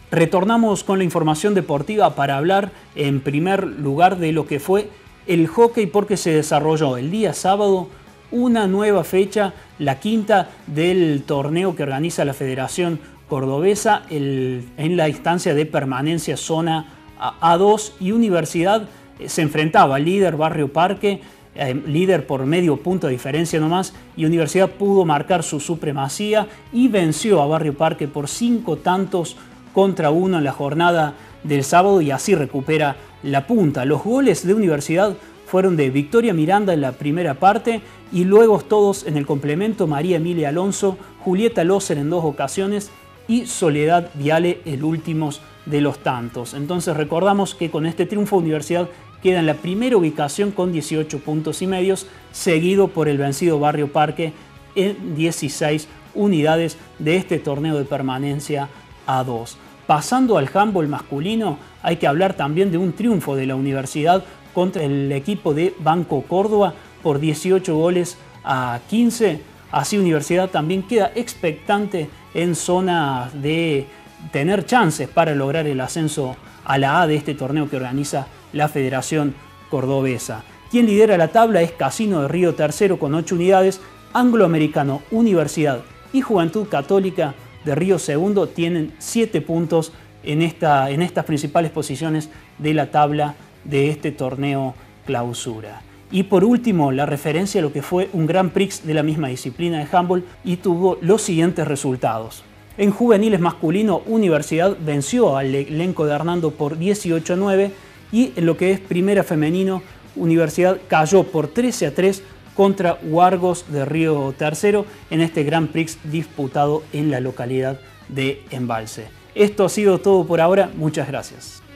Retornamos con la información deportiva para hablar en primer lugar de lo que fue el hockey, porque se desarrolló el día sábado una nueva fecha, la quinta del torneo que organiza la Federación Cordobesa en la instancia de permanencia zona A2, y Universidad se enfrentaba al líder Barrio Parque, líder por medio punto de diferencia nomás, y Universidad pudo marcar su supremacía y venció a Barrio Parque por 5-1 en la jornada del sábado, y así recupera la punta. Los goles de Universidad fueron de Victoria Miranda en la primera parte y luego todos en el complemento: María Emilia Alonso, Julieta Loser en 2 ocasiones y Soledad Viale el último de los tantos. Entonces recordamos que con este triunfo Universidad queda en la primera ubicación con 18,5 puntos, seguido por el vencido Barrio Parque en 16 unidades de este torneo de permanencia A2. Pasando al handball masculino, hay que hablar también de un triunfo de la Universidad contra el equipo de Banco Córdoba por 18-15. Así Universidad también queda expectante en zona de tener chances para lograr el ascenso a la A de este torneo que organiza la Federación Cordobesa. Quien lidera la tabla es Casino de Río tercero con 8 unidades, Angloamericano, Universidad y Juventud Católica de Río segundo tienen 7 puntos en estas principales posiciones de la tabla de este torneo clausura. Y por último, la referencia a lo que fue un Grand Prix de la misma disciplina de handball, y tuvo los siguientes resultados. En juveniles masculino, Universidad venció al elenco de Hernando por 18-9, y en lo que es primera femenino, Universidad cayó por 13-3 contra Huargos de Río Tercero en este Grand Prix disputado en la localidad de Embalse. Esto ha sido todo por ahora, muchas gracias.